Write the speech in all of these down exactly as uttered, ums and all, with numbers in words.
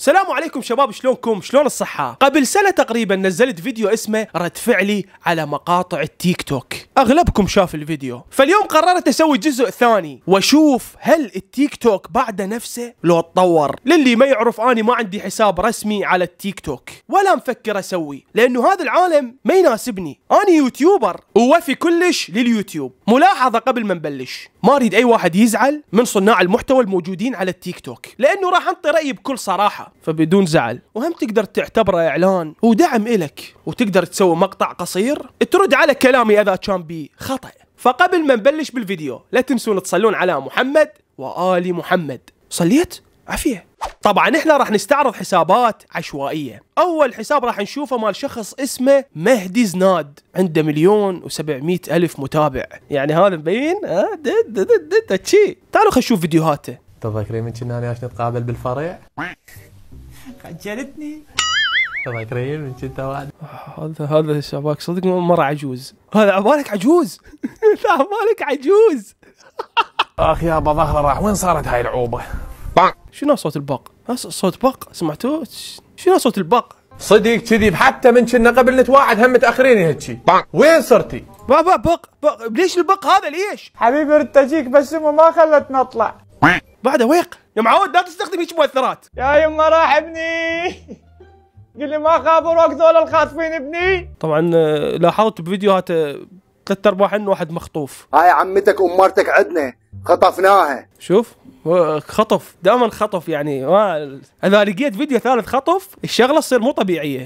السلام عليكم شباب، شلونكم؟ شلون الصحة؟ قبل سنة تقريبا نزلت فيديو اسمه رد فعلي على مقاطع التيك توك. اغلبكم شاف الفيديو، فاليوم قررت اسوي جزء ثاني واشوف هل التيك توك بعد نفسه لو اتطور. للي ما يعرف اني ما عندي حساب رسمي على التيك توك ولا مفكر اسوي، لانه هذا العالم ما يناسبني. انا يوتيوبر ووفي كلش لليوتيوب. ملاحظة قبل ما نبلش، ما اريد اي واحد يزعل من صناع المحتوى الموجودين على التيك توك، لانه راح انطي رايي بكل صراحة فبدون زعل، وهم تقدر تعتبره اعلان ودعم الك، وتقدر تسوي مقطع قصير ترد على كلامي اذا كان بي خطأ. فقبل ما نبلش بالفيديو لا تنسون تصلون على محمد وآل محمد. صليت؟ عافية. طبعا احنا راح نستعرض حسابات عشوائية. اول حساب راح نشوفه مال شخص اسمه مهدي زناد، عنده مليون وسبعمية الف متابع، يعني هذا مبين ها دد دد دد شي. تعالوا خلينا نشوف فيديوهاته. تذكرين من كنا عشان نتقابل بالفرع؟ خجلتني. تذكرين من كنت واحد؟ هذا هذا شباك صدق مرة عجوز. هذا عبالك عجوز. لا عبالك عجوز. اخ يابا ظهره راح، وين صارت هاي العوبة؟ شنو صوت الباق؟ صوت باق سمعتوه؟ شنو صوت الباق؟ صدق كذي، حتى من كنا قبل نتواعد هم متاخرين هيجي. وين صرتي؟ بابا بق بق ليش البق هذا ليش؟ حبيبي ردت اجيك بس امه ما خلتني اطلع. بعده ويق يا معود، لا تستخدم هيك مؤثرات. يا يما راح ابني. قل لي ما خابروك ذول الخاطفين ابني. طبعا لاحظت بفيديوهات ثلاث ارباع انه واحد مخطوف. هاي عمتك ومرتك عندنا خطفناها. شوف خطف، دائما خطف، يعني ما اذا لقيت فيديو ثالث خطف الشغله تصير مو طبيعيه.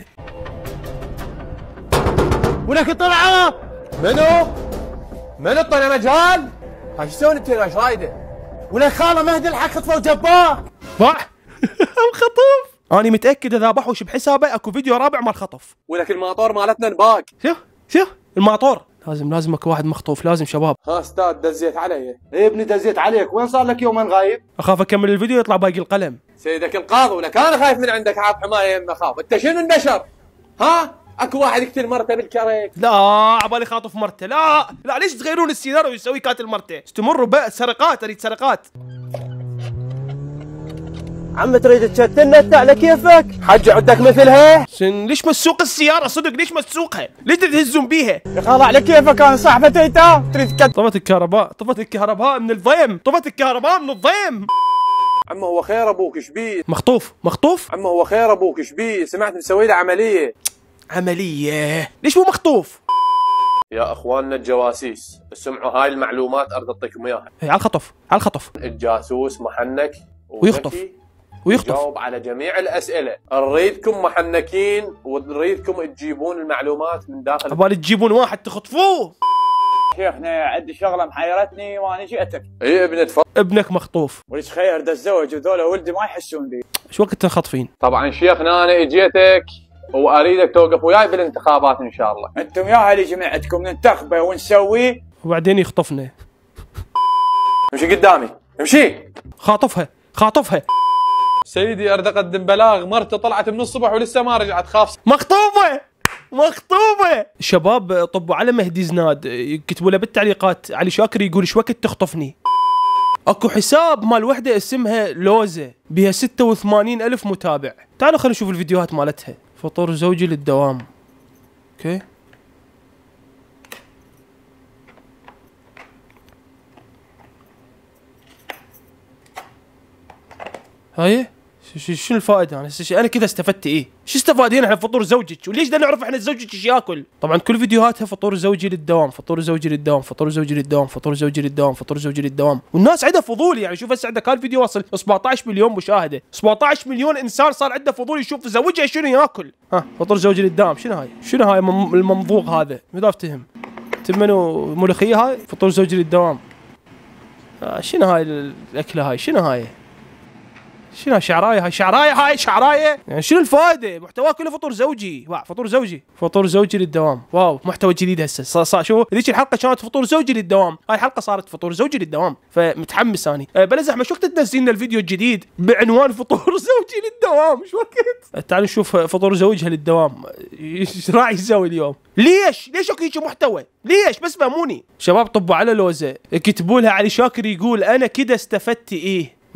ولك طلعه منو؟ منو طلع مجال؟ ايش تسوون انت ايش رايده؟ ولك خاله مهدي الحق خطفه وجباه. صح. خطف. انا متاكد اذا بحوش بحسابه اكو فيديو رابع مال خطف. ولك الماطور مالتنا انباق. شوف شوف الماطور، لازم لازم اكو واحد مخطوف، لازم شباب. ها استاذ دزيت علي. ايه ابني دزيت عليك، وين صار لك يومين غايب؟ اخاف اكمل الفيديو يطلع باقي القلم. سيدك القاضي، ولك انا خايف من عندك، عاط حمايه يمه خاف. انت شنو النشر؟ ها؟ اكو واحد يقتل مرته بالكرك. لا عبالي خاطف مرته، لا لا ليش تغيرون السيناريو ويسوي قاتل مرته؟ استمروا بقى سرقات، اريد سرقات. عم تريد تشتلنا انت على كيفك؟ حج عندك مثلها؟ شن ليش مسوق السيارة صدق؟ ليش مسوقها؟ ليش تهزون بيها؟ يا خالة على كيفك، انا صاحبة ايتام تريد كت. طفت الكهرباء، طفت الكهرباء من الضيم، طفت الكهرباء من الضيم. عمو هو خير ابوك ايش بيه؟ مخطوف مخطوف؟ عمو هو خير ابوك ايش بيه؟ سمعت مسوي له عملية. عملية؟ ليش مو مخطوف؟ يا اخواننا الجواسيس، اسمعوا هاي المعلومات اريد اعطيكم اياها. على الخطف، على الخطف. الجاسوس محنك ويخطف ويخطف يجاوب على جميع الاسئله. نريدكم محنكين ونريدكم تجيبون المعلومات من داخل. عبالي تجيبون واحد تخطفوه. شيخنا عندي شغله محيرتني وانا جيتك. اي ابني تفضل. ابنك مخطوف. وليش خير ده الزوج وذولا ولدي ما يحسون بي. ايش وقت خاطفين؟ طبعا شيخنا انا اجيتك واريدك توقف وياي بالانتخابات ان شاء الله. انتم يا اهل جماعتكم ننتخبه ونسوي وبعدين يخطفنا. امشي قدامي امشي. خاطفها خاطفها. سيدي اريد اقدم بلاغ، مرته طلعت من الصبح ولسه ما رجعت، خاف. مخطوبة مخطوبة. الشباب طبوا على مهدي زناد، كتبوا له بالتعليقات علي شاكر يقول ايش وقت تخطفني. اكو حساب مال وحده اسمها لوزة بها ستة وثمانين الف متابع. تعالوا خلينا نشوف الفيديوهات مالتها. فطور زوجي للدوام. اوكي هاي شنو الفائدة؟ انا انا كذا استفدت ايه؟ شو استفادين احنا فطور زوجك؟ وليش بدنا نعرف احنا زوجك ايش ياكل؟ طبعا كل فيديوهاتها فطور زوجي للدوام، فطور زوجي للدوام، فطور زوجي للدوام، فطور زوجي للدوام، فطور زوجي للدوام، والناس عندها فضول. يعني شوف هسه عندها كان فيديو وصل سبعطعش مليون مشاهدة، سبعطعش مليون انسان صار عنده فضول يشوف زوجها شنو ياكل. ها فطور زوجي للدوام، شنو هاي؟ شنو هاي الممضوغ هذا؟ ما افتهم. تمنوا ملوخية هاي؟ فطور زوجي للدوام. آه شنو هاي الاكلة هاي؟ شنو هاي؟ شنو شعرايه هاي؟ شعرايه هاي شعرايه؟ يعني شنو الفائده؟ محتواه كله فطور زوجي. واو فطور زوجي، فطور زوجي للدوام. واو محتوى جديد هسه صار. شوف ذيك الحلقه كانت فطور زوجي للدوام، هاي الحلقه صارت فطور زوجي للدوام، فمتحمس اني. أه بلزح ما شو وقت تنزل لنا الفيديو الجديد بعنوان فطور زوجي للدوام؟ شو وقت؟ تعالوا نشوف فطور زوجها للدوام ايش راح يسوي اليوم. ليش؟ ليش اكو هيك محتوى؟ ليش؟ بس فهموني. شباب طبوا على لوزه، كتبوا لها علي شاكر يقول انا كذا استفدت ايه؟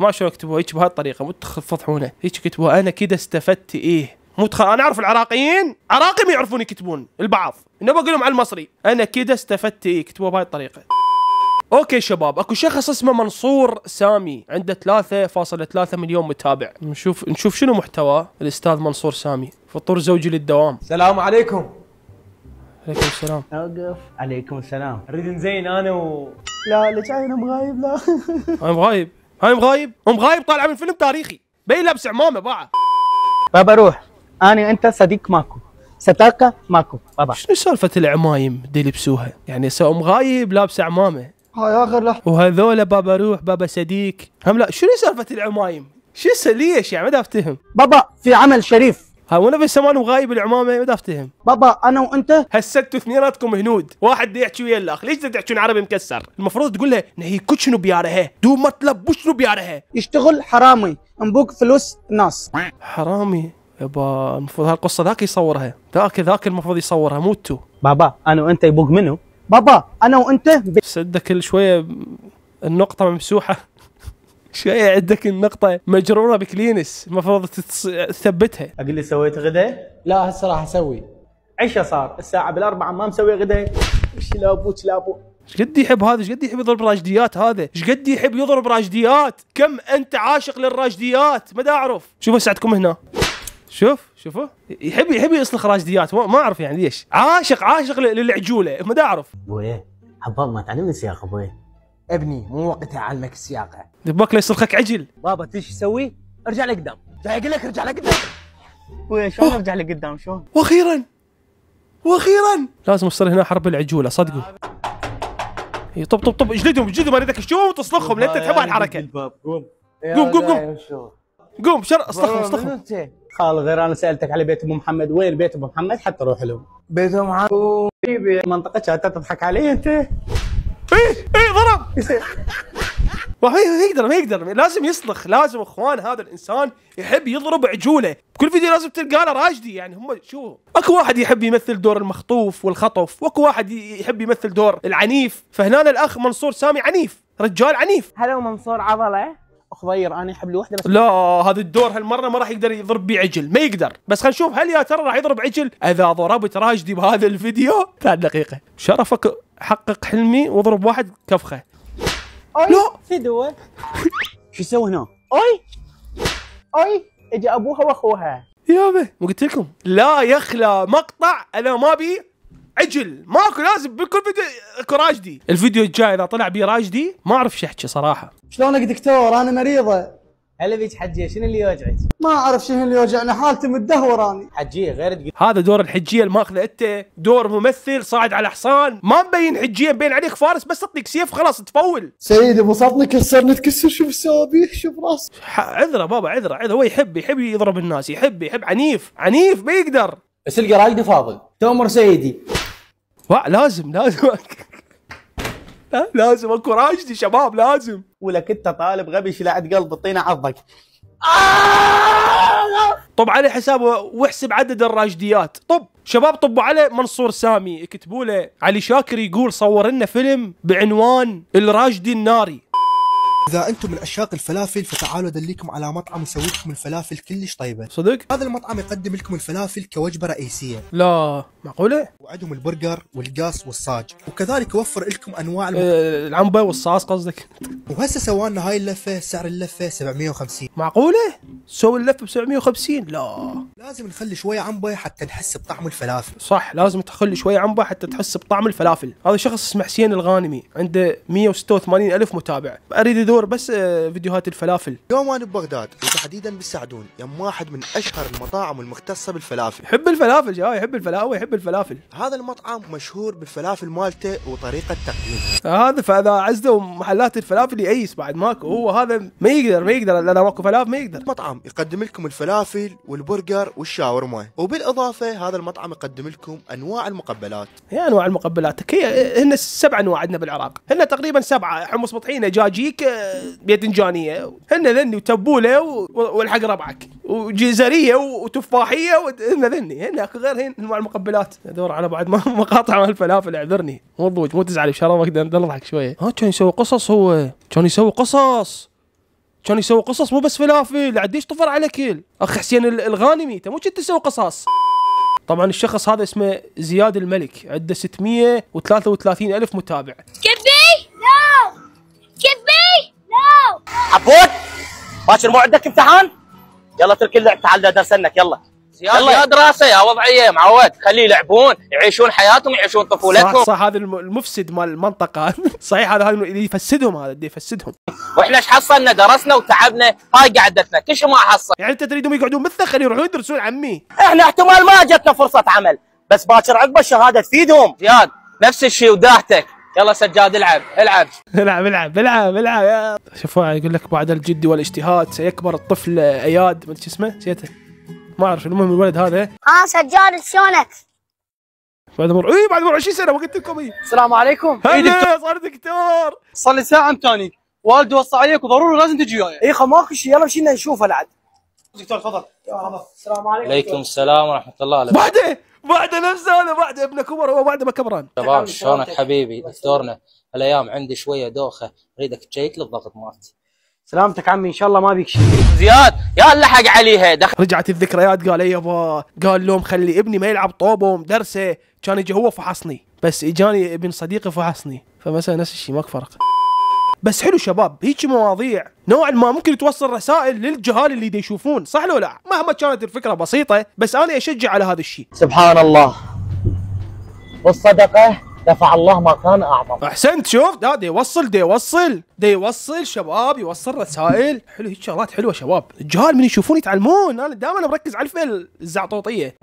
ما شلون يكتبوها هيك بهاي الطريقه، مو تفضحونه هيك كتبوها. انا كذا استفدت ايه، مو تخ... انا اعرف العراقيين عراقي ما يعرفون يكتبون البعض، انه بقول لهم على المصري انا كذا استفدت ايه، كتبوها بهاي الطريقه. اوكي شباب، اكو شخص اسمه منصور سامي عنده ثلاثة فاصلة ثلاثة مليون متابع. نشوف نشوف شنو محتواه الاستاذ منصور سامي. فطور زوجي للدوام. السلام عليكم. عليكم السلام. اوقف. عليكم السلام. اريد نزين انا و لا ليش انا مغايب؟ لا هاي مغايب، هاي مغايب، مغايب طالع من فيلم تاريخي، بين لابس عمامه باعه. بابا روح، انا وانت صديق ماكو، ستاكا ماكو بابا. شنو سالفه العمايم دي يلبسوها؟ يعني سو مغايب لابس عمامه، هاي اخر لحظه. وهذولا بابا روح بابا صديق هم لا. شنو سالفه العمايم؟ شو ليش يعني؟ ما دا افتهم. بابا في عمل شريف. ها وانا بس زمان مغايب العمامه ما دا افتهم. بابا انا وانت هسدتوا اثنيناتكم هنود، واحد يحكي ويا الاخ، ليش تحكون عربي مكسر؟ المفروض تقول له نهي كل شنو بيارها، دو مطلب بو شنو بيارها. يشتغل حرامي نبوك فلوس ناس. حرامي يبا، المفروض هالقصه ذاك يصورها، ذاك ذاك المفروض يصورها مو انتو. بابا انا وانت يبوك منو؟ بابا انا وانت ب... صدق شويه النقطه ممسوحه شويه عندك النقطه مجروره بكلينس، المفروض تتص... تثبتها. اقول لي سويت غدا؟ لا هسه راح اسوي. عشاء صار الساعه بالاربعه ما مسوي غدا. ايش لابو لابو. ايش قد يحب هذا، ايش قد يحب يضرب راجديات هذا، ايش قد يحب يضرب راجديات، كم انت عاشق للراجديات ما دا اعرف. شوف هسه عندكم هنا، شوف شوفوا يحب يحب يصلخ راجديات، ما اعرف يعني ليش، عاشق عاشق للعجوله ما دا اعرف. ابوي حباب ما تعلمني السياقه ابوي. ابني مو وقتها اعلمك السياقه. دباك لا يصلخك عجل. بابا تيش تسوي؟ ارجع لقدام. جاي اقول لك ارجع لقدام. ابوي شلون ارجع لقدام شلون؟ واخيرا واخيرا لازم يصير هنا حرب العجوله صدقوا. اي طب طب طب اجلدهم اجلدهم اريدك شو تصلخهم لان انت تحب هالحركه. قوم قوم قوم قوم قوم شر اصلخهم اصلخهم. خالد غير انا سالتك على بيت ابو محمد، وين بيت ابو محمد حتى اروح لهم. بيت ام محمد منطقه كانت تضحك علي انت. ايه ايه ضرب. ما يقدر ما يقدر لازم يصلخ، لازم اخوان هذا الانسان يحب يضرب عجوله، بكل فيديو لازم تلقى له راجدي. يعني هم شو، اكو واحد يحب يمثل دور المخطوف والخطف، واكو واحد يحب يمثل دور العنيف، فهنا الاخ منصور سامي عنيف، رجال عنيف. هلا منصور عضله خضير، انا احب الوحده بس. لا هذا الدور هالمره ما راح يقدر يضرب بيه عجل، ما يقدر. بس خلينا نشوف هل يا ترى راح يضرب عجل. اذا ضربت راجدي بهذا الفيديو ثلاث دقيقه شرفك حقق حلمي واضرب واحد كفخه. لا فدوه. شو يسوي هنا؟ اوي اوي اجى ابوها واخوها. يابا مو قلت لكم لا يخلى مقطع انا ما بي عجل، ماكو، لازم بكل فيديو اكو راجدي. الفيديو الجاي اذا طلع بي راجدي ما اعرف شو احكي صراحه. شلونك دكتور؟ انا مريضه. هلا بيك حجيه، شنو اللي يوجعك؟ ما اعرف شنو اللي يوجعني، حالتي متدهور اني. حجيه غير تقول. هذا دور الحجيه الماخذه انت، دور ممثل صاعد على حصان، ما مبين حجيه مبين عليك فارس، بس اعطيك سيف خلاص تفول. سيدي بسطني كسرني تكسر، شوف السوابيح شوف راسي. عذره بابا عذره عذره، هو يحب يحب يضرب الناس، يحب يحب عنيف عنيف ما يقدر. بس القى راجدي فاضل. تؤمر سيدي. وا لازم لازم لا لازم اكو راجدي شباب لازم. ولك انت طالب غبي شلعت قلب الطينه عضك. طب على حسابه واحسب عدد الراجديات. طب شباب طبوا على منصور سامي، اكتبوا له علي شاكر يقول صور لنا فيلم بعنوان الراجدي الناري. إذا أنتم من عشاق الفلافل فتعالوا أدليكم على مطعم يسوي لكم الفلافل كلش طيبة. صدق؟ هذا المطعم يقدم لكم الفلافل كوجبة رئيسية. لا معقولة؟ وعندهم البرجر والقاص والصاج، وكذلك يوفر لكم أنواع الم... أه العنبة والصاص قصدك؟ وهسه سوانا هاي اللفة سعر اللفة سبعمية وخمسين. معقولة؟ سوي اللفة ب سبعمية وخمسين؟ لا لازم نخلي شوية عنبة حتى نحس بطعم الفلافل. صح لازم تخلي شوية عنبة حتى تحس بطعم الفلافل. هذا شخص اسمه حسين الغانمي عنده مية وستة وثمانين ألف متابع، أريد أدور بس فيديوهات الفلافل. اليوم أنا ببغداد وتحديدا بالسعدون، يم واحد من أشهر المطاعم المختصة بالفلافل. يحب الفلافل جاي يحب الفلافل يحب الفلافل. هذا المطعم مشهور بالفلافل مالته وطريقة تقديمه. هذا فإذا عزوا محلات الفلافل يعيس بعد ماكو، هو هذا ما يقدر ما يقدر لأن ماكو فلافل ما يقدر. مطعم يقدم لكم الفلافل والبرجر والشاورما، وبالإضافة هذا المطعم يقدم لكم أنواع المقبلات. يا أنواع المقبلات هي هن سبع أنواع عندنا بالعراق، هن تقريبا سبعة، حمص بطحينة جاجيك باذنجانية، هن ذني وتبولة والحق ربعك وجزرية وتفاحية هن ذني، هن اكو غير هن انواع المقبلات. ادور على بعد مقاطع مال الفلافل اعذرني مو ضوج مو تزعل ان شاء الله ما اقدر اضحك شوية. ها كان يسوي قصص، هو كان يسوي قصص كان يسوي قصص مو بس فلافل، عديش طفر على كل. اخ حسين الغانمي انت مو كنت تسوي قصص. طبعا الشخص هذا اسمه زياد الملك، عنده ستمية وثلاثة وثلاثين ألف متابع. كبي؟ لا كبي؟ لا عبود باكر مو عندك امتحان؟ يلا ترك اللعب تعال درسنك يلا. يلا يا دراسه يا وضعيه معود، خليه يلعبون يعيشون حياتهم يعيشون طفولتهم. صح صح، هذا المفسد مال المنطقه. صحيح هذا اللي يفسدهم، هذا اللي يفسدهم. واحنا ايش حصلنا؟ درسنا وتعبنا، هاي قعدتنا كل شيء ما حصل. يعني انت تريدهم يقعدون مثل يروحون يدرسون عمي؟ احنا احتمال ما جتنا فرصه عمل، بس باكر عقب الشهاده تفيدهم. زياد نفس الشيء وداهتك. يلا سجاد العب العب العب العب العب العب يا شوفوا يقول لك بعد الجد والاجتهاد سيكبر الطفل اياد، ما ادري شو اسمه نسيته، ما اعرف. المهم الولد هذا ها سجاد شلونك؟ بعد مر اي بعد مر عشرين سنه ما قلت لكم اي. السلام عليكم. هلا صار دكتور. صار لي ساعه متاني، والدي وصى عليك وضروري لازم تجي وياي. اي خا ماكو شيء، يلا مشينا نشوفه العد. دكتور تفضل. السلام عليكم. عليكم السلام ورحمه الله. بعده بعده نفسه هذا، بعده ابنه كبر هو بعده ما كبران. شباب شلونك حبيبي دكتورنا؟ الايام عندي شويه دوخه، اريدك تشيك لي الضغط مالتي. سلامتك عمي ان شاء الله ما بيك شيء. زياد يا لحق عليها دخل. رجعت الذكريات، قال اي يابا، قال لهم خلي ابني ما يلعب طوبه ومدرسه، كان يجي هو فحصني، بس اجاني ابن صديقي فحصني، فمثلا نفس الشيء ماك فرق. بس حلو شباب، هيك مواضيع نوعا ما ممكن توصل رسائل للجهال اللي دا يشوفون، صح لو لا؟ مهما كانت الفكره بسيطه، بس انا اشجع على هذا الشيء. سبحان الله، والصدقه دفع الله ما كان اعظم. احسنت، شوف دا دا يوصل دا يوصل دا يوصل شباب، يوصل رسائل حلو، هيك شغلات حلوه شباب. الجهال من يشوفون يتعلمون، انا دائما مركز على الفئه الزعطوطيه.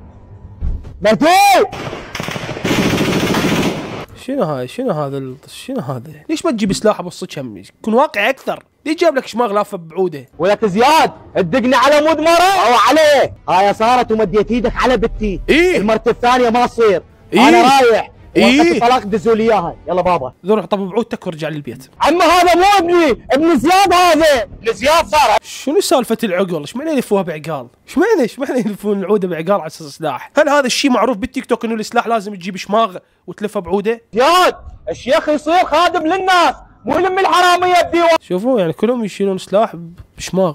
شنو هاي؟ شنو هذا ال... شنو هذا؟ ليش ما تجيب سلاح ابو الصجم؟ يكون واقعي اكثر. ليش جاب لك شماغ لافه بعوده؟ ولك زياد تدقني على مود مره؟ او عليه هاي صارت ومديت ايدك على بنتي. إيه؟ المرة الثانيه ما تصير. إيه؟ انا رايح. إيه؟ وقت الطلاق دزوا لي اياها، يلا بابا. روح طب بعودتك وارجع للبيت. عم هذا مو ابني، ابن زياد هذا، ابن زياد صار. شنو سالفه العقل؟ ايش معنى يلفوها بعقال؟ ايش معنى ايش معنى يلفون العوده بعقال على اساس سلاح؟ هل هذا الشيء معروف بالتيك توك انه السلاح لازم تجيب شماغ وتلفه بعوده؟ زياد الشيخ يصير خادم للناس، مو لم الحراميه الديوان. شوفوا يعني كلهم يشيلون سلاح بشماغ.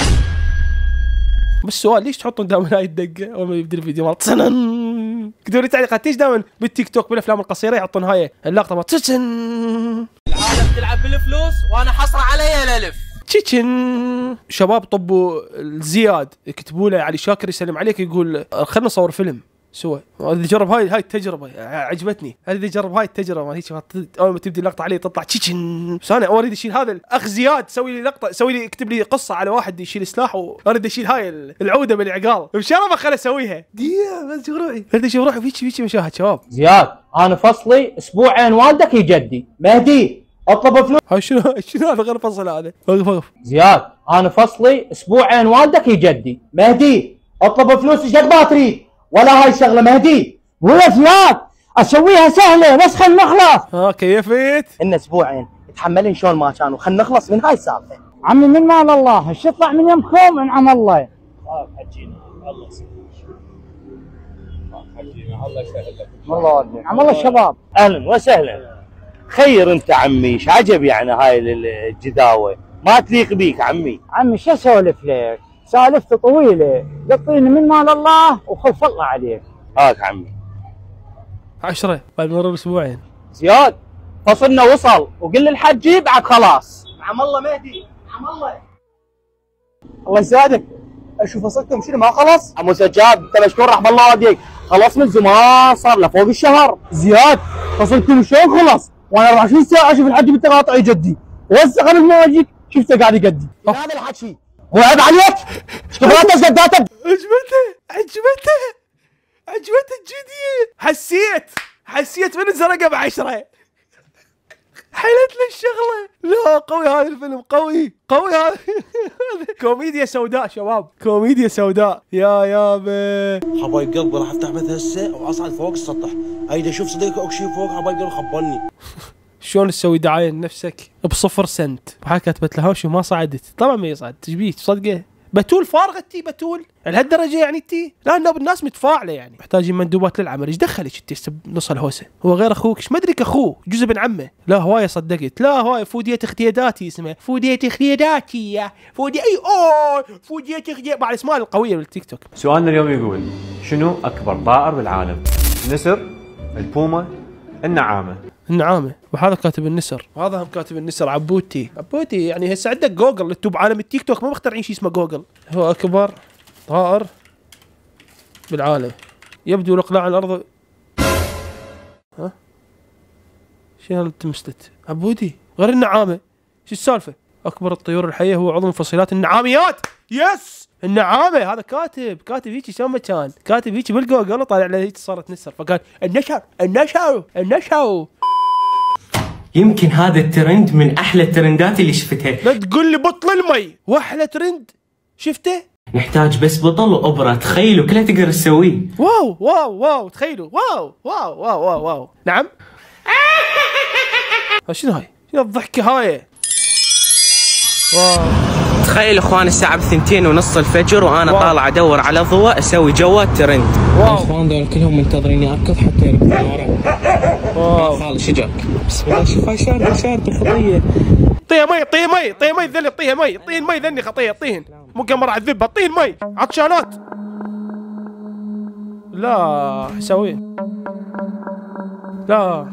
بس السؤال ليش تحطون دائما هاي الدقه اول ما يبدا الفيديو مال تسنن؟ اكتبوا لي تعليقات ليش دائما بالتيك توك بالافلام القصيره يحطون هاي اللقطه مال تسن. العالم تلعب بالفلوس وانا حصر عليها الالف. تشيتشن. شباب طبوا زياد يكتبوا له علي شاكر يسلم عليك، يقول خلنا نصور فيلم سوا. اللي جرب هاي هاي التجربه عجبتني، اللي جرب هاي التجربه ما هيك اول ما تبدي اللقطه عليه تطلع تشيتشن. بس انا اريد اشيل هذا الاخ زياد، سوي لي لقطه، سوي لي اكتب لي قصه على واحد يشيل سلاح، واريد اشيل هاي العوده بالعقال بشرفه، خل اسويها. دقيقه بس اشوف روحي، اريد اشوف روحي فيك فيك مشاهد شباب. زياد انا فصلي اسبوعين والدك يجدي مهدي اطلب فلوس. هاي شنو شنو هذا غير فصل هذا؟ وقف وقف. زياد انا فصلي اسبوعين والدك يجدي مهدي اطلب فلوس ايش قد ما تريد، ولا هاي الشغله مهدي. ولا زياد اسويها سهله بس خل نخلص. ها كيفت؟ ان اسبوعين تحملين شلون ما كانوا، خل نخلص من هاي السالفه. عمي من مال الله، ايش يطلع من يمكم انعم الله. اه حجينا الله يسلمك. اه حجينا الله يسهل لك. الله انعم الله الشباب. اهلا وسهلا. خير انت عمي، ايش عجب يعني هاي الجداوه، ما تليق بيك عمي. عمي شو اسولف لك؟ سالفته طويله، قطيني من مال الله وخوف الله عليك. هاك عمي. عشرة بعد مرور اسبوعين. زياد فصلنا وصل، وقل للحجي بعد خلاص. نعم الله مهدي، نعم الله. الله يسعدك. اشوف فصلتم شنو ما خلص؟ عمو سجاد انت مشكور رحم الله والديك، خلص من زمان صار له فوق الشهر. زياد فصلتم شلون خلص؟ وانا أربعة وعشرين ساعه اشوف الحج بالتقاطع يجدي، وهسه قبل ما اجيك شفته قاعد يقدي. هذا الحكي مو عيب عليك؟ ايش كبرت قداتك؟ عجبته عجبته عجبته الجدية. حسيت حسيت من الزرقاء بعشرة. حلت لي الشغلة. لا قوي هذا الفيلم، قوي قوي هذا. كوميديا سوداء شباب، كوميديا سوداء يا يابا. حبايب قلبي راح افتح بث هسه واصعد فوق السطح، اريد اشوف صديقي اكشي فوق. حبايب قلبي خبرني. شلون تسوي دعاية لنفسك بصفر سنت؟ وحاجة كتبت لها وشو ما صعدت، طبعا ما يصعد، تشبيه تصدقه بتول فارغه التي بتول لهالدرجه يعني التي؟ لا الناس الناس متفاعله يعني محتاجين مندوبات للعمل. ايش دخلك انت نص الهوسه؟ هو غير اخوك ايش مدرك اخوه جزء من عمه. لا هوايه صدقت لا هوايه فوديت اختياداتي اسمه فوديت اختياداتي يا فودي اي اوه فوديت اختياد بعد الاسماء القويه بالتيك توك. سؤالنا اليوم يقول شنو اكبر طائر بالعالم؟ النسر، البومه، النعامه. النعامه وهذا كاتب النسر وهذا هم كاتب النسر. عبوتي عبوتي يعني هسه عندك جوجل انتم بعالم التيك توك ما مخترعين شيء اسمه جوجل. هو اكبر طائر بالعالم يبدو الاقلاع عن الارض. ها شنو اللي تمستت عبودي غير النعامه شو السالفه؟ اكبر الطيور الحيه هو عضو من فصيلات النعاميات. يس النعامه هذا كاتب كاتب هيك شلون ما كان كاتب هيك بالجوجل وطالع له هيك صارت نسر فقال النشر النشر النشر. يمكن هذا الترند من احلى الترندات اللي شفتها. لا تقول لي بطل المي واحلى ترند شفته. نحتاج بس بطل وابره تخيلوا كلها تقدر تسويه. واو واو واو تخيلوا واو واو واو واو واو نعم. شنو هاي؟ شنو الضحكه هاي؟ واو تخيل اخوان الساعه بثنتين ونص الفجر وانا واو. طالع ادور على ضوء اسوي جوات ترند. واو الاخوان دول كلهم منتظريني اركض حتى يركضون ورا. واو خالد شجاك بسم الله شوف هاي شارده شارده خطيه. طيها مي طيها مي طيها مي ذلي طيها مي طين مي ذني خطيه طين مو كم مره اعذبها طين مي عطشانات. لا حسوي لا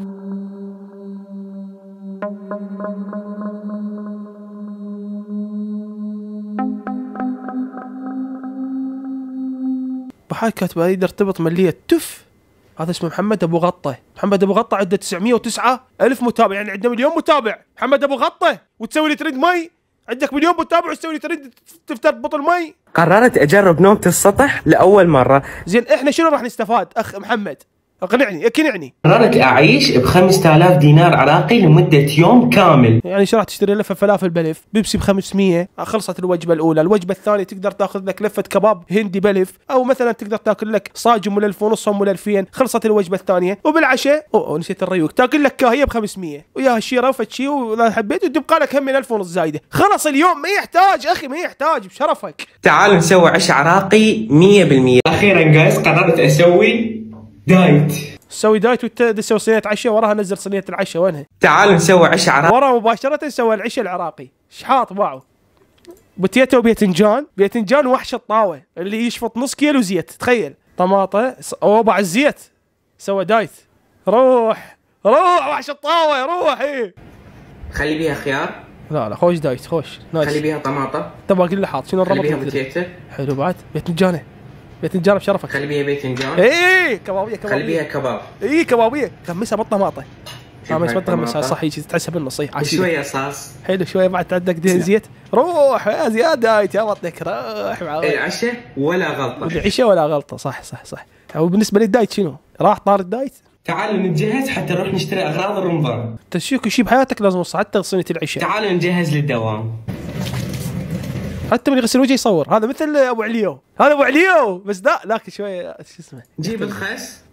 بحاجة كاتبه يقدر ترتبط ملية تف. هذا اسمه محمد ابو غطه. محمد ابو غطه عنده تسعمية وتسعة الف متابع يعني عنده مليون متابع. محمد ابو غطه وتسوي لي ترند مي عندك مليون متابع وتسوي لي ترند تفتر بطل مي. قررت اجرب نومة السطح لاول مره. زين احنا شنو راح نستفاد اخ محمد؟ اقنعني اقنعني. قررت اعيش ب خمسة آلاف دينار عراقي لمده يوم كامل. يعني شو راح تشتري لفه فلافل بلف بيبسي ب خمسمية خلصت الوجبه الاولى. الوجبه الثانيه تقدر تاخذ لك لفه كباب هندي بلف او مثلا تقدر تاكل لك صاج ام الف ونص ام الفين خلصت الوجبه الثانيه. وبالعشاء اوه نسيت الريوق تاكل لك كاهيه ب خمسمية وياها شيره وفد شي واذا حبيت وتبقى لك هم من الف ونص زايده. خلص اليوم ما يحتاج اخي ما يحتاج بشرفك. تعالوا نسوي عشاء عراقي مية بالمية. اخيرا جايز قررت اسوي دايت. سوي دايت وتسوي صينيه عشاء وراها نزل صينيه العشاء وينها؟ تعالوا نسوي عشاء عراقي ورا مباشره نسوي العشاء العراقي. شحاط باعوا بوتيتو وبيتنجان بيتنجان وحش الطاوه اللي يشفط نص كيلو زيت تخيل طماطه وبع الزيت سوى دايت. روح روح وحش الطاوه روح. ايه خلي بيها خيار. لا لا خوش دايت خوش نايس. خلي بيها طماطه. تبغى اللي حاط شنو الربط؟ خلي بيها بوتيتو. حلو بعد بيتنجانه بيتنجان بشرفك. خلي بيها بيتنجان. ايه كبابيه كبابيه. خلي بيها كباب. ايه كبابيه غمسها بالطماطه. اه ما يسمى غمسها صح هيك تحسها بالنص صحيح. شويه صاص. حلو شويه بعد عندك دهن زيت. روح يا زياد دايت يا بطنك روح معاي. العشاء ولا غلطه. العشاء ولا غلطه صح صح صح. او بالنسبه للدايت شنو؟ راح طار الدايت. تعالوا نتجهز حتى نروح نشتري اغراض رمضان. انت شو كل شيء بحياتك لازم تصحى حتى صينيه العشاء. تعالوا نجهز للدوام. حتى من يغسل وجهه يصور. هذا مثل ابو عليو هذا ابو عليو بس لا لكن شويه شو اسمه. جيب الخس.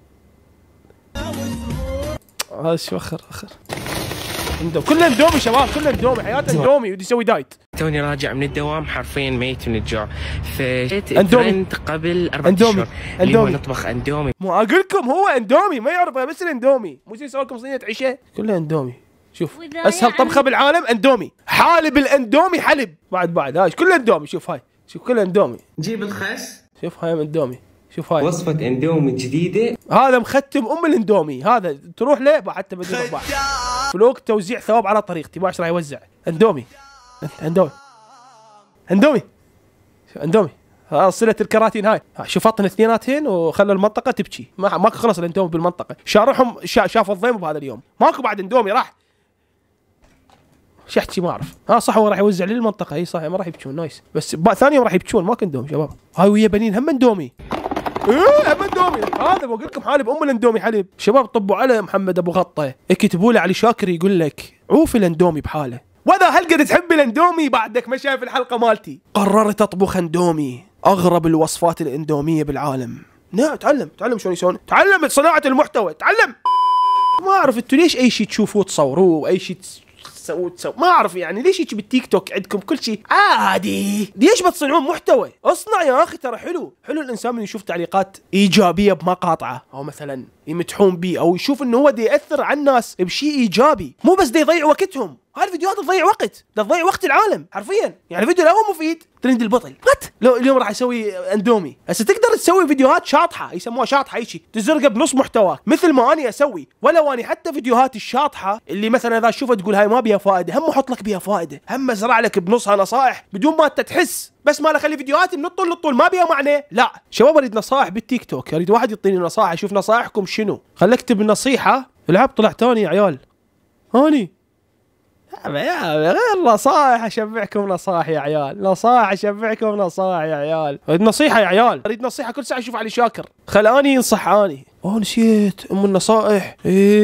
هذا شو اخر اخر اندومي كله اندومي شباب كله اندومي حياته اندومي ودي يسوي دايت. توني راجع من الدوام حرفيا ميت من الجوع فجيت ترند قبل اربع اشهر اللي هو نطبخ اندومي. مو اقول لكم هو اندومي ما يعرف بس الاندومي مو زي يسوي لكم صينيه عشاء كلها اندومي. شوف اسهل طبخه بالعالم اندومي. حالب الاندومي حلب بعد بعد هاي كلها اندومي. شوف هاي شوف كلها اندومي. جيب الخس. شوف هاي اندومي شوف هاي وصفه اندومي جديده. هذا مختم ام الاندومي هذا تروح له حتى بدون رباح فلوق توزيع ثواب على طريقتي ما راح يوزع. اندومي اندومي اندومي اندومي ها صلة الكراتين هاي. شفطن اثنيناتهن وخلوا المنطقه تبكي. ما ماكو خلص الاندومي بالمنطقه. شارعهم شا شافوا الضيم بهذا اليوم ماكو بعد اندومي راح شحتي ما اعرف. ها صح هو راح يوزع للمنطقه. اي صح ما راح يبكون نايس بس ثاني يوم راح يبكون ماكو اندومي شباب. هاي ويا بنين هم اندومي. ايه هم اندومي. هذا بقول لكم حالب ام الاندومي حليب. شباب طبوا على محمد ابو غطه اكتبوا له علي شاكر يقول لك عوف الاندومي بحاله. واذا هل قد تحب الاندومي بعدك ما شايف الحلقه مالتي. قررت اطبخ اندومي اغرب الوصفات الاندوميه بالعالم. نعم تعلم تعلم شلون يسوون. تعلم صناعه المحتوى تعلم. ما اعرف انتوا ليش اي شيء تشوفوه تصوروه واي شيء تسووا تسووا ما اعرف يعني ليش هيك بالتيك توك عندكم كل شيء عادي؟ ليش بتصنعون محتوى؟ اصنع يا اخي، ترى حلو حلو الانسان من يشوف تعليقات ايجابيه بمقاطعه، او مثلا يمدحون بيه، او يشوف انه هو دي ياثر على الناس بشيء ايجابي، مو بس دي يضيع وقتهم. هاي الفيديوهات تضيع وقت، تضيع وقت العالم حرفيا. يعني الفيديو لا هو مفيد ترند البطل وات، لو اليوم راح اسوي اندومي، هسه تقدر تسوي فيديوهات شاطحه يسموها شاطحه هيك تزرقها بنص محتواك مثل ما اني اسوي. ولو اني حتى فيديوهاتي الشاطحه اللي مثلا اذا تشوفها تقول هاي ما بيها فائده، هم احط لك بيها فائده، هم ازرع لك بنصها نصائح بدون ما انت تحس، بس ما اخلي فيديوهاتي من الطول للطول ما بيها معنى. لا شباب اريد نصائح بالتيك توك، اريد واحد يعطيني نصائح، اشوف نصائحكم شنو. خل اكتب النصيحه، العب طلع تاني يا عيال. هاني يا غير نصائح، اشبعكم نصائح يا عيال، نصائح اشبعكم نصائح يا عيال. اريد نصيحه يا عيال، اريد نصيحه كل ساعه اشوف علي شاكر، خل اني ينصح اني. اوه نسيت ام النصائح.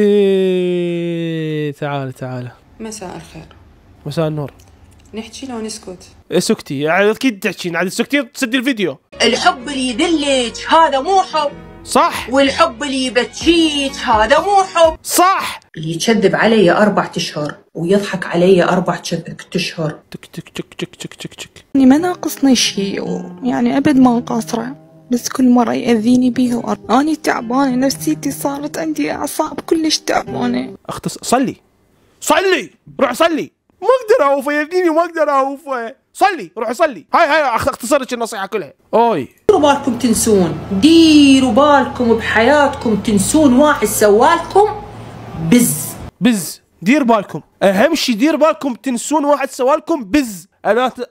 ايه تعال تعال. مساء الخير. مساء النور. نحكي لو نسكت؟ اسكتي يعني اكيد تحكين، عاد تسكتين تسدي الفيديو. الحب اللي يدلج هذا مو حب. صح. والحب اللي يبكيك هذا مو حب. صح. اللي يكذب علي أربعة أشهر ويضحك علي أربعة أشهر. تك تك تك تك تك تك تك. يعني ما ناقصني شيء، يعني أبد ما قاصرة، بس كل مرة يأذيني بيها وأر... أنا تعبانة، نفسيتي صارت عندي أعصاب كلش تعبانة. اختص صلي صلي روح صلي. ما اقدر اوفى يا وما اقدر اوفى. صلي روح صلي. هاي هاي اختصر لك النصيحه كلها. اوي ديروا بالكم تنسون، ديروا بالكم بحياتكم تنسون واحد سوالكم بز بز. دير بالكم، اهم شيء دير بالكم تنسون واحد سوالكم بز. انا ت...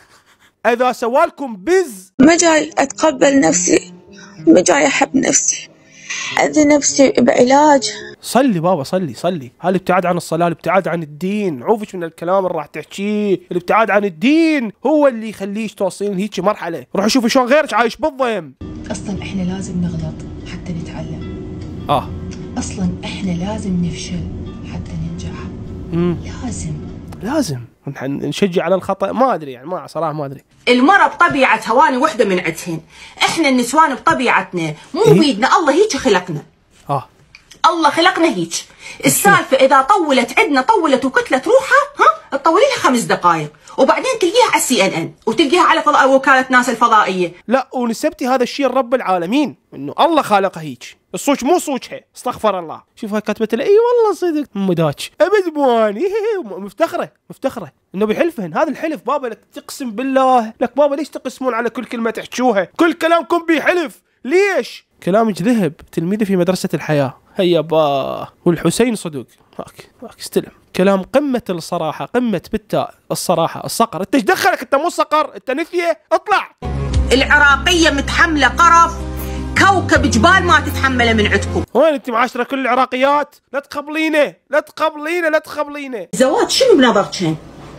اذا سوالكم بز ما جاي اتقبل نفسي، ما جاي احب نفسي، اذي نفسي بعلاج. صلي بابا صلي صلي. هذا الابتعاد عن الصلاه، الابتعاد عن الدين، عوفش من الكلام اللي راح تحكيه. الابتعاد عن الدين هو اللي يخليش توصلين هيك مرحله. روحي شوفي شلون غيرك عايش بالضيم. اصلا احنا لازم نغلط حتى نتعلم. اه اصلا احنا لازم نفشل حتى ننجح. امم لازم لازم نشجع على الخطا. ما ادري يعني ما صراحه ما ادري. المرأة بطبيعتها واني وحده من عدهن، احنا النسوان بطبيعتنا مو إيه؟ بيدنا، الله هيك خلقنا. اه الله خلقنا هيك. السالفه اذا طولت عندنا طولت وكتلت روحها، ها تطولي لها خمس دقائق وبعدين تلقيها على السي ان ان وتلقيها على فضاء وكاله ناسا الفضائيه. لا ونسبتي هذا الشيء لرب العالمين، انه الله خالقها هيك، الصوت مو صوتها، استغفر الله. شوف هاي كاتبت لي اي والله صدق مداش ابد مواني. مفتخره مفتخره انه بحلفهن. هذا الحلف بابا لك تقسم بالله، لك بابا ليش تقسمون على كل كلمه تحكوها؟ كل كلامكم بحلف ليش؟ كلامك ذهب تلميذه في مدرسه الحياه. هيا با. والحسين صدوق. هاك هاك استلم. كلام قمه الصراحه، قمه بالتاء الصراحه. الصقر انت ايش دخلك؟ انت مو صقر، انت نثيه، اطلع. العراقيه متحمله قرف كوكب جبال ما تتحمله من عندكم. وين انت معاشره كل العراقيات؟ لا تقبلينه لا تقبلينه لا تقبلينه. الزواج شنو بنظرتكن؟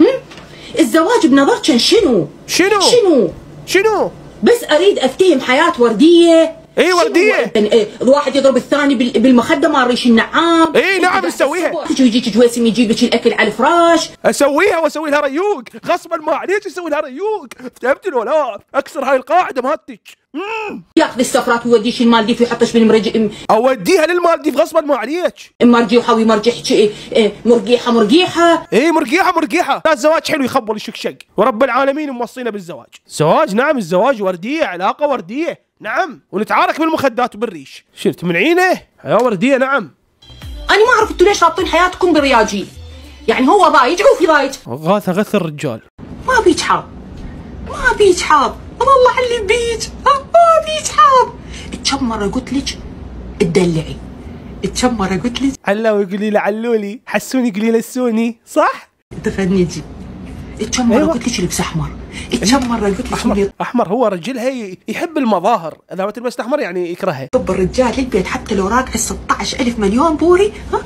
الزواج بنظرتكن شنو؟ شنو؟ شنو؟ شنو؟ بس اريد افتهم حياه ورديه. اي ورديه. الواحد يضرب الثاني بالمخده مال ريش النعام. اي نعم نسويها. يجيك جويسم يجيب لك الاكل على الفراش. اسويها واسوي لها ريوق غصبا ما عليك، اسوي لها ريوق. فهمت ولا؟ اكسر هاي القاعده مالتك. ياخذ السفرات ويوديش المالديف ويحطش بالمرج. اوديها للمالديف غصبا ما عليك. مرجيحه ويمرجح مرقيحه مرقيحه. اي مرقيحه مرقيحه. لا الزواج حلو يخبل الشكشق، ورب العالمين موصينا بالزواج. زواج نعم، الزواج ورديه، علاقه ورديه نعم، ونتعارك بالمخدات وبالريش. شفت من عينه حياه ورديه نعم. انا ما اعرف انتوا ليش رابطين حياتكم بالرياجيل. يعني هو ضايج عوفي ضايج. غاث غث الرجال. ما بيج حاب ما بيج حاب والله علي بيج. ما بيج حاب. كم مره قلت لك تدلعي، كم مره قلت لك علاوي يقولي لي علولي، حسوني يقولي لي لسوني، صح؟ تفنيتي. كم مره قلت لك لبس احمر، كم مره قلت لك احمر. احمر هو رجلها يحب المظاهر، اذا ما تلبس احمر يعني يكرهها. طب الرجال للبيت حتى لو راكع ستة عشر ألف مليون بوري، ها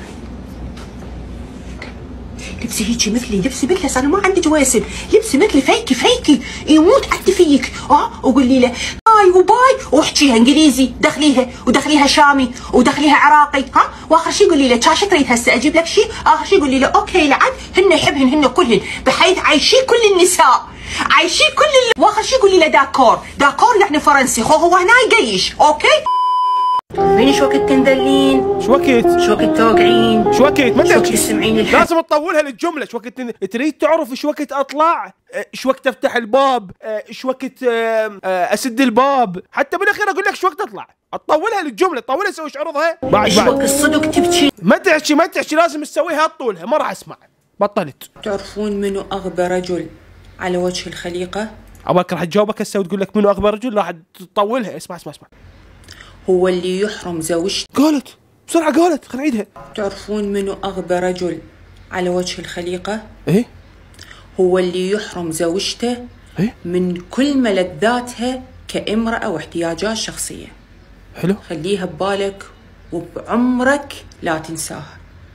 لبسي هيجي مثلي، لبسي مثلي، انا ما عندي جواسم، لبسي مثلي فيكي فيكي يموت عدي فيك. اه وقولي له هاي وباي واحكيها انجليزي، دخليها ودخليها شامي ودخليها عراقي، ها واخر شيء قولي له شاشه تريد هسه اجيب لك شيء، اخر شيء قولي له اوكي لعد هن يحبهن هن كلهن، بحيث عايشين كل النساء عايشين كل ال... واخر شيء قولي له داكور، داكور يعني فرنسي، هو هو هنا يقيش اوكي. تعرفين شو وقت تندلين؟ شو وقت؟ شو وقت توقعين؟ شو وقت؟ ما شو وقت تحكي. تسمعين الحق؟ لازم تطولها للجمله. شو وقت تريد تعرف شو وقت اطلع؟ شو وقت افتح الباب؟ شو وقت اسد الباب؟ حتى بالاخير اقول لك شو وقت اطلع. تطولها للجمله، تطولها تسوي عرضها. بعد شو وقت الصدق تبكي؟ ما تحكي ما تحكي لازم تسويها طولها، ما راح اسمع. بطلت. تعرفون منو اغبى رجل على وجه الخليقه؟ عبالك راح تجاوبك هسه وتقول لك منو اغبى رجل، راح تطولها. اسمع اسمع اسمع. هو اللي يحرم زوجته. قالت بسرعه، قالت خلينا نعيدها. تعرفون منو اغبى رجل على وجه الخليقه؟ ايه؟ هو اللي يحرم زوجته إيه؟ من كل ملذاتها كامرأة واحتياجات شخصية. حلو. خليها ببالك وبعمرك لا تنساها.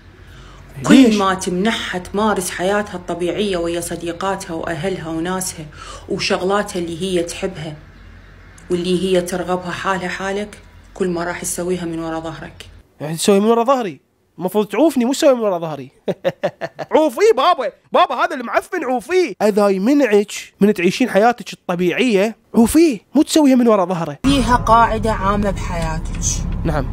ليش؟ كل ما تمنحها تمارس حياتها الطبيعية ويا صديقاتها وأهلها وناسها وشغلاتها اللي هي تحبها واللي هي ترغبها حالها حالك، كل ما راح تسويها من وراء ظهرك. يعني تسوي من ورا ظهري؟ المفروض تعوفني مو تسوي من ورا ظهري. عوفيه بابا، بابا هذا المعفن عوفيه. اذا يمنعك من تعيشين حياتك الطبيعيه عوفيه، مو تسويها من ورا ظهره. فيها قاعدة عامة بحياتك. نعم.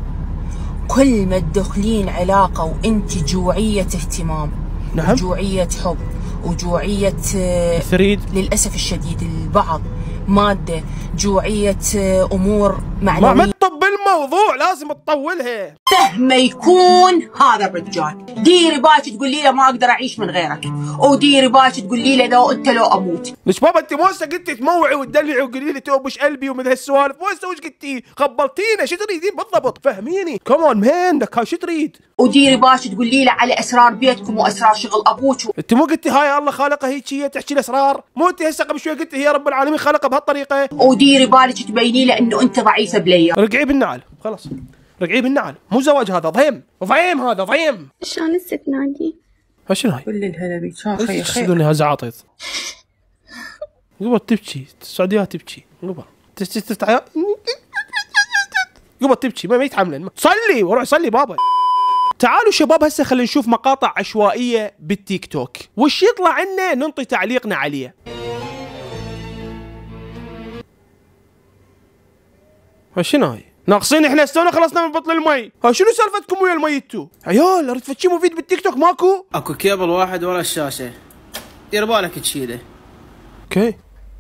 كل ما تدخلين علاقة وانت جوعية اهتمام، نعم، جوعية حب وجوعية ثريد، للأسف الشديد البعض مادة، جوعية أمور معنوية. ما تطب الموضوع، لازم تطولها. مهما يكون هذا الرجال، ديري بالك تقولي له ما اقدر اعيش من غيرك، وديري بالك تقولي له لو انت لو اموت. ليش بابا انت مو هسه قلتي تموعي وتدلعي وقولي لي توبش قلبي ومن هالسوالف، مو هسه وش قلتي؟ خبلتينا، شو تريدين بالضبط؟ فهميني، كمان مان لك شو تريد؟ وديري بالك تقولي له على اسرار بيتكم واسرار شغل ابوك. انت مو قلتي هاي الله خالقها هيك هي تحكي الاسرار؟ مو انت هسه قبل شوي قلتي هي رب العالمين خلقها بهالطريقه؟ وديري بالك تبيني له انه انت ضعيفه بليا. رقعي بالنعل، خلاص رقعي بالنعل، مو زواج هذا، ضيم ضيم هذا ضيم. شلون هسه تنادي؟ شنو هاي؟ كل الهلا بيك، شلون خير خير؟ تشدوني هالزعاطيط. قبل تبكي، السعوديات تبكي، قبل تفتح قبل تبكي، ما يتحملن. صلي وروح صلي بابا. تعالوا شباب هسه خلينا نشوف مقاطع عشوائية بالتيك توك، وش يطلع عنا ننطي تعليقنا عليه. شنو هاي؟ ناقصين احنا استونا خلصنا من بطل المي. ها شنو سالفتكم ويا المي انتو؟ عيال اريد فتشي مفيد بالتيك توك ماكو؟ اكو كيبل واحد ورا الشاشة، دير بالك تشيله. اوكي.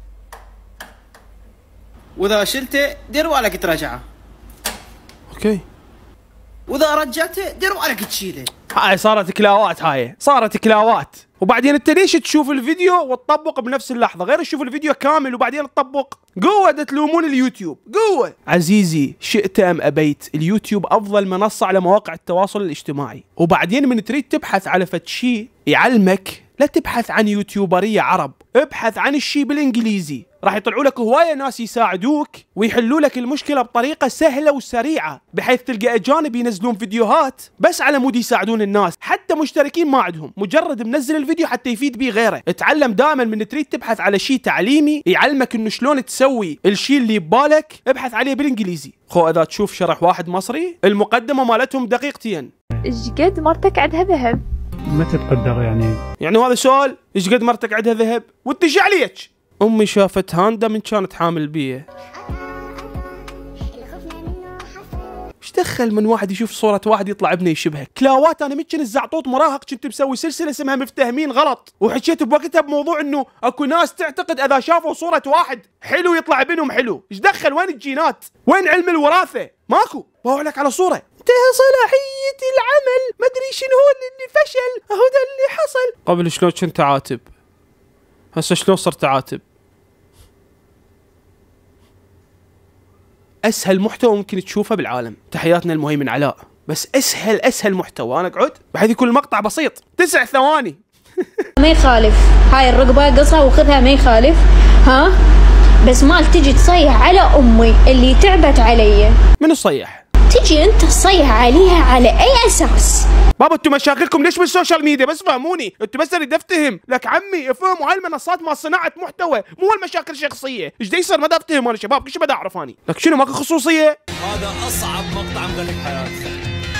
واذا شلته دير بالك ترجعه. اوكي. واذا رجعته دير بالك تشيله. هاي صارت كلاوات، هاي صارت كلاوات. وبعدين انت ليش تشوف الفيديو وتطبق بنفس اللحظه، غير تشوف الفيديو كامل وبعدين تطبق؟ قوه تلومون اليوتيوب، قوه. عزيزي شئت ام ابيت، اليوتيوب افضل منصه على مواقع التواصل الاجتماعي، وبعدين من تريد تبحث على فد شيء يعلمك لا تبحث عن يوتيوبريه عرب، ابحث عن الشيء بالانجليزي، راح يطلعوا لك هوايه ناس يساعدوك ويحلوا لك المشكله بطريقه سهله وسريعه، بحيث تلقى اجانب ينزلون فيديوهات بس على مود يساعدون الناس، حتى مشتركين ما عندهم، مجرد منزل الفيديو حتى يفيد بيه غيره. اتعلم دائما من تريد تبحث على شيء تعليمي يعلمك انه شلون تسوي الشيء اللي ببالك، ابحث عليه بالانجليزي. خو اذا تشوف شرح واحد مصري المقدمه مالتهم دقيقتين. ايش قد مرتك عندها ذهب؟ متى تقدر يعني؟ يعني هذا سؤال؟ ايش قد مرتك عندها ذهب؟ وانت ايش عليك؟ امي شافت هاندا من كانت حامل بيه. ايش دخل من واحد يشوف صورة واحد يطلع ابنه يشبهك؟ كلاوات انا من كنت زعطوط مراهق كنت مسوي سلسلة اسمها مفتهمين غلط، وحكيت بوقتها بموضوع انه اكو ناس تعتقد اذا شافوا صورة واحد حلو يطلع ابنهم حلو، ايش دخل؟ وين الجينات؟ وين علم الوراثة؟ ماكو، بقول لك على صورة انتهى صلاحية العمل، ما ادري شنو هو اللي فشل، اهو ده اللي حصل. قبل شلون كنت عاتب، هسه شلون صرت عاتب؟ اسهل محتوى ممكن تشوفه بالعالم، تحياتنا المهيمن علاء، بس اسهل اسهل محتوى، انا اقعد بحيث يكون المقطع بسيط، تسع ثواني. ما يخالف، هاي الرقبة قصها وخذها ما يخالف، ها؟ بس مال تجي تصيح على امي اللي تعبت علي. منو صيح؟ تجي انت تصيح عليها على اي اساس؟ بابا انتم مشاكلكم ليش بالسوشيال ميديا؟ بس فهموني، انتم بس اريد افتهم، لك عمي افهموا هاي المنصات مال صناعة محتوى، مو المشاكل الشخصية، ايش دا يصير ما دا افتهم انا شباب، كل شيء بدا اعرف اني، لك شنو ماكو خصوصية؟ هذا اصعب مقطع مغلق حياتي.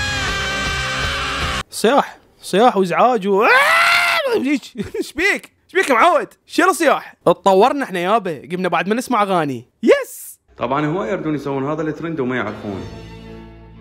صياح، صياح وازعاج و ايش بيك؟ ايش بيك معود؟ شنو صياح؟ اتطورنا احنا يابا، قمنا بعد ما نسمع اغاني، يس. طبعا هواي يردون يسوون هذا الترند وما يعرفون.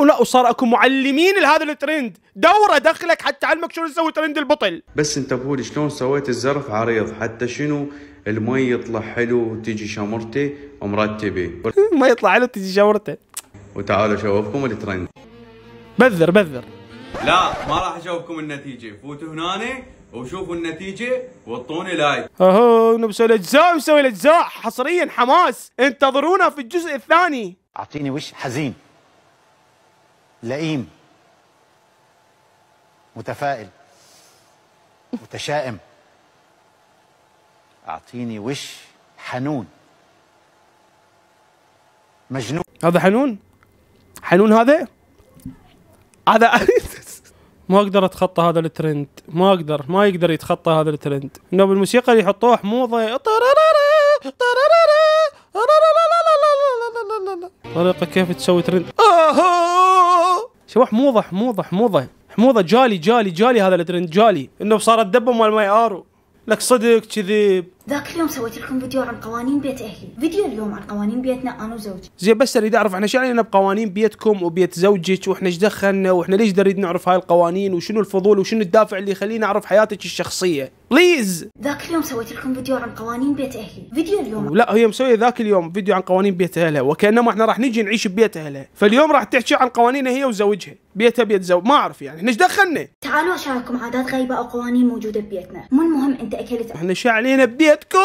ولا وصار اكو معلمين لهذا الترند، دوره دخلك حتى علمك شلون تسوي ترند البطل. بس انتبهوا لي شلون سويت الزرف عريض حتى شنو المي يطلع حلو وتجي شمرته ومرتبه. ما يطلع حلو تجي شمرته. وتعالوا اشوفكم الترند. بذر بذر. لا ما راح اشوفكم النتيجه، فوتوا هنا وشوفوا النتيجه واعطوني لايك. اهو نسوي الاجزاء نسوي الاجزاء حصريا حماس، انتظرونا في الجزء الثاني. اعطيني وش حزين لئيم متفائل متشائم، اعطيني وش حنون مجنون. هذا حنون؟ حنون هذا؟ هذا ما اقدر اتخطى هذا الترند، ما اقدر، ما يقدر يتخطى هذا الترند. انه بالموسيقى اللي يحطوها حموضه طريقه كيف تسوي ترند. شو حموضه حموضه حموضه حموضه جالي جالي جالي هذا الترند جالي، انه صارت دبه مال ماي ارو. لك صدق كذب. ذاك اليوم سويت لكم فيديو عن قوانين بيت اهلي، فيديو اليوم عن قوانين بيتنا انا وزوجي. زين بس اريد اعرف احنا شو علينا بقوانين بيتكم وبيت زوجك، واحنا ايش دخلنا، واحنا ليش نريد نعرف هاي القوانين، وشنو الفضول وشنو الدافع اللي يخلينا نعرف حياتك الشخصيه، بليز. ذاك اليوم سويت لكم فيديو عن قوانين بيت اهلي، فيديو اليوم لا هي مسويه ذاك اليوم فيديو عن قوانين بيت اهلها، وكانما احنا راح نجي نعيش ببيت اهلها، فاليوم راح تحكي عن قوانينها هي وزوجها، بيتها بيت زوج، ما اعرف يعني احنا ايش دخلنا. تعالوا اشارككم عادات غريبه او قوانين موجوده ببيتنا، مو المهم انت اكلت. احنا شو علينا ببيتكم.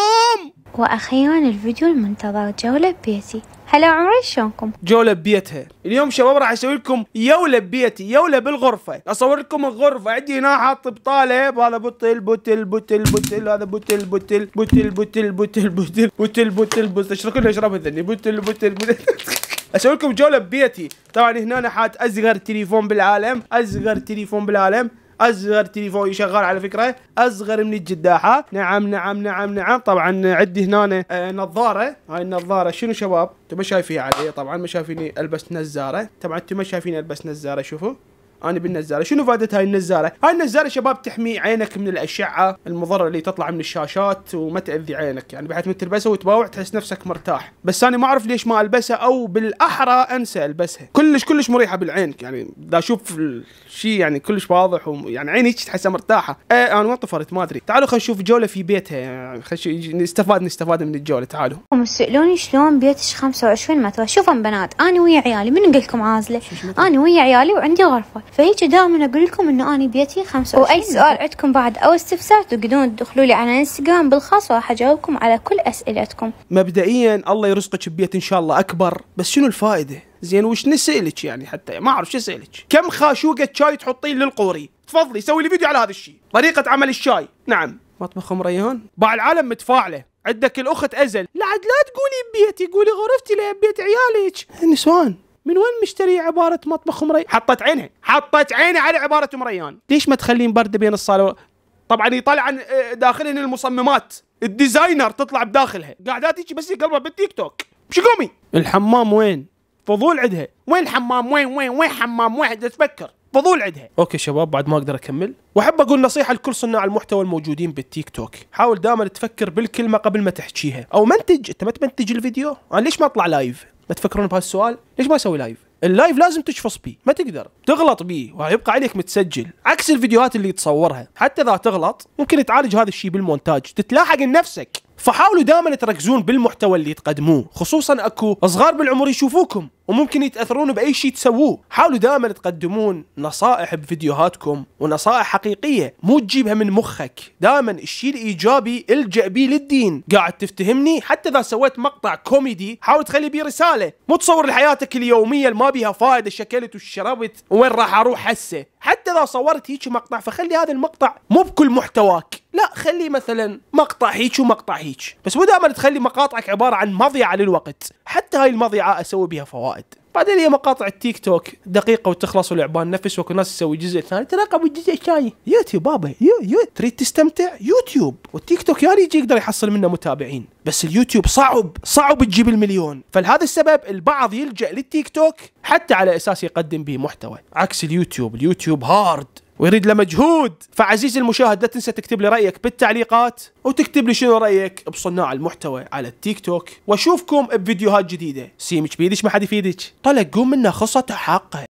واخيرا الفيديو المنتظر، جولة ببيتي. هلا عمري شلونكم؟ جولة ببيتها. اليوم شباب راح اسوي لكم يولة ببيتي، يولة بالغرفة، اصور لكم الغرفة، عندي هنا حاط بطالة، هذا بطل بطل بطل بطل هذا بطل بطل بطل بطل بطل بطل بطل بطل بطل اشرب كله اشرب الذني بطل بطل بطل. اسوي لكم جولة ببيتي، طبعا هنا انا حاط اصغر تليفون بالعالم، اصغر تليفون بالعالم، اصغر تليفون شغال على فكره، اصغر من الجداحه. نعم نعم نعم نعم. طبعا عندي هنا آه نظاره، هاي النظاره شنو شباب؟ انتم ما شايفيها علي طبعا، ما شايفيني البس نزاره، طبعا انتم ما شايفيني البس نزاره، شوفوا انا بالنزاره. شنو فائده هاي النزاره؟ هاي النزاره شباب تحمي عينك من الاشعه المضره اللي تطلع من الشاشات وما تاذي عينك، يعني بحيث من تلبسها وتباوع تحس نفسك مرتاح. بس انا ما اعرف ليش ما البسها، او بالاحرى انسى البسها. كلش كلش مريحه بالعين، يعني دا اشوف الشيء يعني كلش واضح، ويعني عيني هيك تحسها مرتاحه. ايه انا ما طفرت ما ادري. تعالوا خلينا نشوف جوله في بيتها، يعني خلينا نستفاد نستفاد من الجوله. تعالوا. هم تسالوني شلون بيتش خمسة وعشرين متر. شوفوا بنات، انا ويا عيالي، من اقول لكم عازله؟ انا ويا عيالي وعندي غرفه، فهيك دائما اقول لكم انه اني بيتي خمسة وعشرين. واي سؤال عندكم بعد او استفسار تقدرون تدخلوا لي على انستغرام بالخاص، وراح اجاوبكم على كل اسئلتكم. مبدئيا الله يرزقك ببيت ان شاء الله اكبر، بس شنو الفائده؟ زين وش نسألك يعني؟ حتى ما اعرف شو اسالك. كم خاشوقه شاي تحطين للقوري؟ تفضلي سوي لي فيديو على هذا الشيء، طريقه عمل الشاي. نعم مطبخ ام ريان. باع العالم متفاعله. عندك الاخت ازل، لا عاد لا تقولي بيتي، قولي غرفتي لا بيت عيالك. النسوان من وين مشتري عباره مطبخ ام ريان؟ حطت عينها حطت عينها على عباره ام ريان. ليش ما تخلين برده بين الصاله؟ طبعا يطلع عن داخلهن المصممات، الديزاينر تطلع بداخلها، قاعدات هيك بس قلبها بالتيك توك. شو قومي؟ الحمام وين؟ فضول عندها. وين الحمام؟ وين وين وين حمام واحد تفكر؟ فضول عندها. اوكي شباب بعد ما اقدر اكمل، واحب اقول نصيحه لكل صناع المحتوى الموجودين بالتيك توك، حاول دائما تفكر بالكلمه قبل ما تحكيها. او منتج، انت ما تمنتج الفيديو، انا ليش ما اطلع لايف؟ ما تفكرون بهالسؤال؟ ليش ما اسوي لايف؟ اللايف لازم تشفص بيه، ما تقدر تغلط بيه ويبقى عليك متسجل، عكس الفيديوهات اللي تصورها، حتى اذا تغلط ممكن تعالج هذا الشيء بالمونتاج، تتلاحق لنفسك. فحاولوا دائما تركزون بالمحتوى اللي تقدموه، خصوصا اكو صغار بالعمر يشوفوكم وممكن يتاثرون باي شيء تسووه. حاولوا دائما تقدمون نصائح بفيديوهاتكم، ونصائح حقيقيه مو تجيبها من مخك، دائما الشيء الايجابي الجا بيه للدين. قاعد تفتهمني؟ حتى اذا سويت مقطع كوميدي حاول تخلي بيه رساله، مو تصور لحياتك اليوميه اللي ما بيها فائده، شكلت وشربت وين راح اروح هسه. حتى اذا صورت هيك مقطع فخلي هذا المقطع مو بكل محتواك، لا خلي مثلا مقطع هيك ومقطع هيك، بس مو دائما تخلي مقاطعك عباره عن مضيعه للوقت، حتى هاي المضيعه اسوي بها فوائد. بعدين هي مقاطع التيك توك دقيقه وتخلص ولعبان نفس، وكل الناس تسوي جزء ثاني، تراقبوا الجزء الثاني. يوتيوب بابا، يو يو تريد تستمتع يوتيوب، والتيك توك يعني يجي يقدر يحصل منه متابعين، بس اليوتيوب صعب صعب تجيب المليون، فلهذا السبب البعض يلجأ للتيك توك حتى على اساس يقدم به محتوى، عكس اليوتيوب. اليوتيوب هارد ويريد له مجهود. فعزيزي المشاهد لا تنسى تكتب لي رأيك بالتعليقات، وتكتب لي شنو رأيك بصناع المحتوى على التيك توك، واشوفكم بفيديوهات جديدة. سيمك بيدك ما حد يفيدك، طلق قوم منه خصته حقه.